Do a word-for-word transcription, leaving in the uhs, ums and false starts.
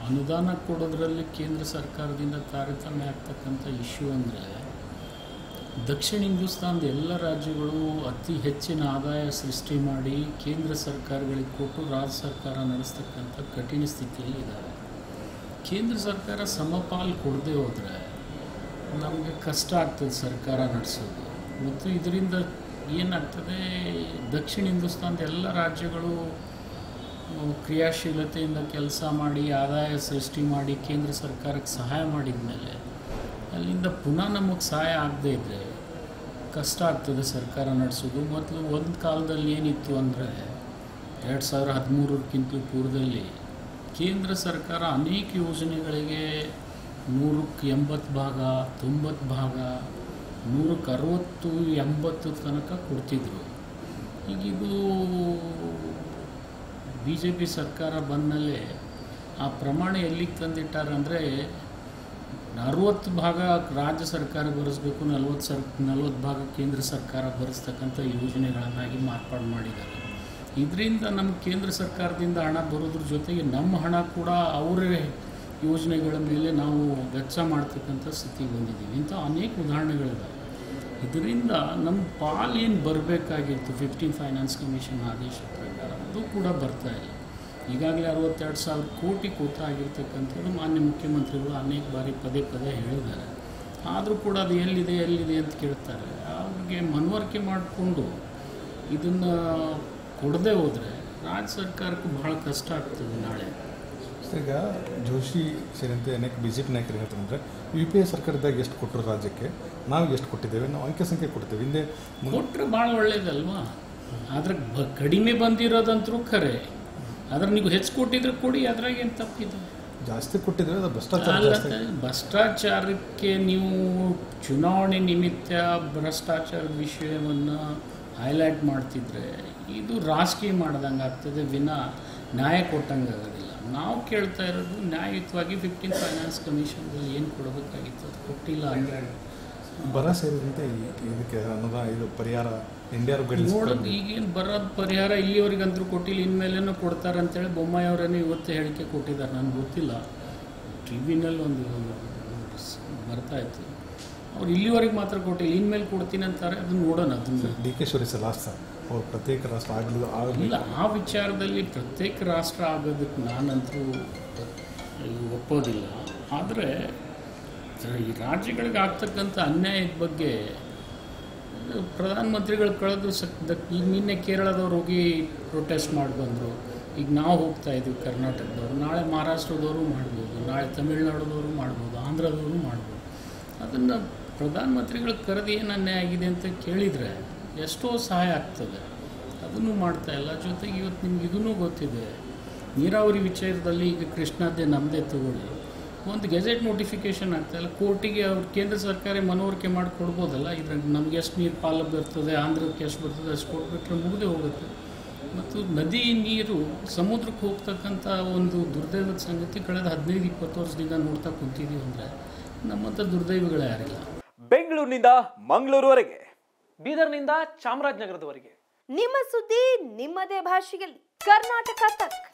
ಅನುದಾನ ಕೊಡೋದ್ರಲ್ಲಿ ಕೇಂದ್ರ ಸರ್ಕಾರದಿಂದ ತಾರತಮ್ಯ ಆಗ್ತಕ್ಕಂಥ ಇಶ್ಯೂ ಅಂದರೆ ದಕ್ಷಿಣ ಹಿಂದೂಸ್ತಾನದ ಎಲ್ಲ ರಾಜ್ಯಗಳು ಅತಿ ಹೆಚ್ಚಿನ ಆದಾಯ ಸೃಷ್ಟಿ ಮಾಡಿ ಕೇಂದ್ರ ಸರ್ಕಾರಗಳಿಗೆ ಕೊಟ್ಟು ರಾಜ್ಯ ಸರ್ಕಾರ ನಡೆಸ್ತಕ್ಕಂಥ ಕಠಿಣ ಸ್ಥಿತಿಯಲ್ಲಿ ಇದ್ದಾವೆ. ಕೇಂದ್ರ ಸರ್ಕಾರ ಸಮಪಾಲು ಕೊಡದೆ ಹೋದರೆ ನಮಗೆ ಕಷ್ಟ ಆಗ್ತದೆ ಸರ್ಕಾರ ನಡೆಸೋದು. ಮತ್ತು ಇದರಿಂದ ಏನಾಗ್ತದೆ, ದಕ್ಷಿಣ ಹಿಂದೂಸ್ತಾನದ ಎಲ್ಲ ರಾಜ್ಯಗಳು ಕ್ರಿಯಾಶೀಲತೆಯಿಂದ ಕೆಲಸ ಮಾಡಿ ಆದಾಯ ಸೃಷ್ಟಿ ಮಾಡಿ ಕೇಂದ್ರ ಸರ್ಕಾರಕ್ಕೆ ಸಹಾಯ ಮಾಡಿದ ಮೇಲೆ ಅಲ್ಲಿಂದ ಪುನಃ ನಮಗೆ ಸಹಾಯ ಆಗದೇ ಇದ್ದರೆ ಕಷ್ಟ ಆಗ್ತದೆ ಸರ್ಕಾರ ನಡೆಸೋದು. ಮತ್ತು ಒಂದು ಕಾಲದಲ್ಲಿ ಏನಿತ್ತು ಅಂದರೆ ಎರಡು ಸಾವಿರ ಹದಿಮೂರಕ್ಕಿಂತ ಪೂರ್ವದಲ್ಲಿ ಕೇಂದ್ರ ಸರ್ಕಾರ ಅನೇಕ ಯೋಜನೆಗಳಿಗೆ ನೂರಕ್ಕೆ ಎಂಬತ್ತು ಭಾಗ ತೊಂಬತ್ತು ಭಾಗ ನೂರಕ್ಕೆ ಅರವತ್ತು ಎಂಬತ್ತು ತನಕ ಕೊಡ್ತಿದ್ರು. ಈಗಿದು ಬಿ ಜೆ ಪಿ ಸರ್ಕಾರ ಬಂದಮೇಲೆ ಆ ಪ್ರಮಾಣ ಎಲ್ಲಿಗೆ ತಂದಿಟ್ಟಾರೆ ಅಂದರೆ ಅರುವತ್ತು ಭಾಗ ರಾಜ್ಯ ಸರ್ಕಾರ ಭರಿಸಬೇಕು, ನಲ್ವತ್ತು ಸರ್ ನಲ್ವತ್ತು ಭಾಗ ಕೇಂದ್ರ ಸರ್ಕಾರ ಭರಿಸ್ತಕ್ಕಂಥ ಯೋಜನೆಗಳನ್ನಾಗಿ ಮಾರ್ಪಾಡು ಮಾಡಿದ್ದಾರೆ. ಇದರಿಂದ ನಮ್ಮ ಕೇಂದ್ರ ಸರ್ಕಾರದಿಂದ ಹಣ ಬರೋದ್ರ ಜೊತೆಗೆ ನಮ್ಮ ಹಣ ಕೂಡ ಅವರೇ ಯೋಜನೆಗಳ ಮೇಲೆ ನಾವು ವೆಚ್ಚ ಮಾಡ್ತಕ್ಕಂಥ ಸ್ಥಿತಿಗೆ ಬಂದಿದ್ದೀವಿ. ಇಂಥ ಅನೇಕ ಉದಾಹರಣೆಗಳಿದ್ದಾವೆ. ಇದರಿಂದ ನಮ್ಮ ಪಾಲೇನು ಬರಬೇಕಾಗಿತ್ತು ಫಿಫ್ಟೀನ್ ಫೈನಾನ್ಸ್ ಕಮಿಷನ್ ಆದೇಶ ಪ್ರಕಾರ ಅದು ಕೂಡ ಬರ್ತಾಯಿಲ್ಲ. ಈಗಾಗಲೇ ಅರವತ್ತೆರಡು ಸಾವಿರ ಕೋಟಿ ಕೂತ ಆಗಿರ್ತಕ್ಕಂಥದ್ದು ಮಾನ್ಯ ಮುಖ್ಯಮಂತ್ರಿಗಳು ಅನೇಕ ಬಾರಿ ಪದೇ ಪದೇ ಹೇಳಿದ್ದಾರೆ. ಆದರೂ ಕೂಡ ಅದು ಎಲ್ಲಿದೆ ಎಲ್ಲಿದೆ ಅಂತ ಕೇಳ್ತಾರೆ. ಅವ್ರಿಗೆ ಮನವರಿಕೆ ಮಾಡಿಕೊಂಡು ಇದನ್ನು ಕೊಡದೆ ಹೋದರೆ ರಾಜ್ಯ ಸರ್ಕಾರಕ್ಕೆ ಭಾಳ ಕಷ್ಟ ಆಗ್ತದೆ ನಾಳೆ. ಈಗ ಜೋಶಿ ಸೇರಿದಂತೆ ಅನೇಕ ಬಿ ಜೆ ಪಿ ನಾಯಕರು ಹೇಳ್ತಾರೆ ಅಂದರೆ ಯು ಪಿ ಎ ಸರ್ಕಾರದಾಗ ಎಷ್ಟು ಕೊಟ್ಟರು ರಾಜ್ಯಕ್ಕೆ, ನಾವು ಎಷ್ಟು ಕೊಟ್ಟಿದ್ದೇವೆ, ನಾವು ಅಂಕೆ ಸಂಖ್ಯೆ ಕೊಡ್ತೇವೆ. ಹಿಂದೆ ಕೊಟ್ಟರೆ ಭಾಳ ಒಳ್ಳೇದಲ್ವಾ. ಆದರೆ ಬ ಕಡಿಮೆ ಬಂದಿರೋದಂತರೂ ಖರೆ. ಆದ್ರೆ ನೀವು ಹೆಚ್ಚು ಕೊಟ್ಟಿದ್ರೆ ಕೊಡಿ, ಅದ್ರಾಗೇನು ತಪ್ಪಿದೆ. ಜಾಸ್ತಿ ಕೊಟ್ಟಿದ್ರೆ ಅದು ಭ್ರಷ್ಟಾಚಾರ. ಭ್ರಷ್ಟಾಚಾರಕ್ಕೆ ನೀವು ಚುನಾವಣೆ ನಿಮಿತ್ತ ಭ್ರಷ್ಟಾಚಾರದ ವಿಷಯವನ್ನು ಹೈಲೈಟ್ ಮಾಡ್ತಿದ್ರೆ ಇದು ರಾಜಕೀಯ ಮಾಡ್ದಂಗೆ ಆಗ್ತದೆ, ವಿನ ನ್ಯಾಯ ಕೊಟ್ಟಂಗೆ ಆಗೋದಿಲ್ಲ. ನಾವು ಕೇಳ್ತಾ ಇರೋದು ನ್ಯಾಯಯುತವಾಗಿ ಫಿಫ್ಟೀನ್ ಫೈನಾನ್ಸ್ ಕಮಿಷನ್ದಲ್ಲಿ ಏನು ಕೊಡಬೇಕಾಗಿತ್ತು ಅದು ಕೊಟ್ಟಿಲ್ಲ. ಅಂದರೆ ಬರ ಸೇರಿದಂತೆ ಇದಕ್ಕೆ ಅನುದಾನ ಇದು ಪರಿಹಾರ ಇಂಡಿಯಾ ನೋಡೋದು ಈಗೇನು ಬರೋದು ಪರಿಹಾರ ಇಲ್ಲಿವರೆಗಂತೂ ಕೊಟ್ಟಿಲ್ಲ, ಇನ್ಮೇಲೇನೂ ಕೊಡ್ತಾರೆ ಅಂತೇಳಿ ಬೊಮ್ಮಾಯಿ ಅವರೇನೋ ಇವತ್ತು ಹೇಳಿಕೆ ಕೊಟ್ಟಿದ್ದಾರೆ. ನನಗೆ ಗೊತ್ತಿಲ್ಲ, ಟಿ ವಿನಲ್ಲಿ ಒಂದು ಬರ್ತಾಯಿತ್ತು. ಅವ್ರು ಇಲ್ಲಿವರೆಗೆ ಮಾತ್ರ ಕೊಟ್ಟಿಲ್ಲ, ಇನ್ಮೇಲೆ ಕೊಡ್ತೀನಿ ಅಂತಾರೆ. ಅದನ್ನು ನೋಡೋಣ. ಅದನ್ನು ಡಿ ಕೆ ಶಿವರಿ ಸರ್ ಲಾಸ್ಟ್ ಸರ್ ಅವ್ರು ಪ್ರತ್ಯೇಕ ರಾಷ್ಟ್ರ ಆಗಲಿಲ್ಲ ಆಗಲಿಲ್ಲ ಆ ವಿಚಾರದಲ್ಲಿ ಪ್ರತ್ಯೇಕ ರಾಷ್ಟ್ರ ಆಗೋದಕ್ಕೆ ನಾನಂತೂ ಒಪ್ಪೋದಿಲ್ಲ. ಆದರೆ ಈ ರಾಜ್ಯಗಳಿಗೆ ಆಗ್ತಕ್ಕಂಥ ಅನ್ಯಾಯದ ಬಗ್ಗೆ ಪ್ರಧಾನಮಂತ್ರಿಗಳು ಕಳೆದು ಸ ಈಗ ನಿನ್ನೆ ಕೇರಳದವ್ರು ಹೋಗಿ ಪ್ರೊಟೆಸ್ಟ್ ಮಾಡಿ ಬಂದರು. ಈಗ ನಾವು ಹೋಗ್ತಾ ಇದ್ದೀವಿ ಕರ್ನಾಟಕದವರು, ನಾಳೆ ಮಹಾರಾಷ್ಟ್ರದವರು ಮಾಡ್ಬೋದು, ನಾಳೆ ತಮಿಳ್ನಾಡದವರು ಮಾಡ್ಬೋದು, ಆಂಧ್ರದವರು ಮಾಡ್ಬೋದು. ಅದನ್ನು ಪ್ರಧಾನಮಂತ್ರಿಗಳು ಕರೆದು ಏನು ಅನ್ಯಾಯ ಆಗಿದೆ ಅಂತ ಕೇಳಿದರೆ ಎಷ್ಟೋ ಸಹಾಯ ಆಗ್ತದೆ. ಅದನ್ನು ಮಾಡ್ತಾಯಿಲ್ಲ. ಜೊತೆಗೆ ಇವತ್ತು ನಿಮ್ಗೆ ಇದೂ ಗೊತ್ತಿದೆ, ನೀರಾವರಿ ವಿಚಾರದಲ್ಲಿ ಈಗ ಕೃಷ್ಣದ್ದೇ ನಮ್ಮದೇ ತಗೊಳ್ಳಿ, ಒಂದು ಗೆಜೆಟ್ ನೋಟಿಫಿಕೇಷನ್ ಆಗ್ತಾಯಿಲ್ಲ. ಕೋರ್ಟಿಗೆ ಅವ್ರು ಕೇಂದ್ರ ಸರ್ಕಾರ ಮನವರಿಕೆ ಮಾಡಿ ಕೊಡ್ಬೋದಲ್ಲ. ಇದ್ರಾಗ ನಮ್ಗೆ ಎಷ್ಟು ನೀರು ಪಾಲು ಬರ್ತದೆ, ಆಂಧ್ರಕ್ಕೆ ಎಷ್ಟು ಬರ್ತದೆ ಅಷ್ಟು ಕೊಟ್ಬಿಟ್ರೆ ಮುಗಿದೇ ಹೋಗುತ್ತೆ. ಮತ್ತು ನದಿ ನೀರು ಸಮುದ್ರಕ್ಕೆ ಹೋಗ್ತಕ್ಕಂಥ ಒಂದು ದುರ್ದೈವದ ಸಂಗತಿ ಕಳೆದ ಹದಿನೈದು ಇಪ್ಪತ್ತು ವರ್ಷದಿಂದ ನೋಡ್ತಾ ಕುಂತಿದ್ದೀವಿ. ಅಂದರೆ ನಮ್ಮಂಥ ದುರ್ದೈವಗಳೇ ಯಾರಿಲ್ಲ. ಬೆಂಗಳೂರಿನಿಂದ ಮಂಗಳೂರುವರೆಗೆ, ಬೀದರ್ನಿಂದ ಚಾಮರಾಜನಗರದವರೆಗೆ ನಿಮ್ಮ ಸುದ್ದಿ ನಿಮ್ಮದೇ ಭಾಷೆಯಲ್ಲಿ ಕರ್ನಾಟಕ ತಕ್.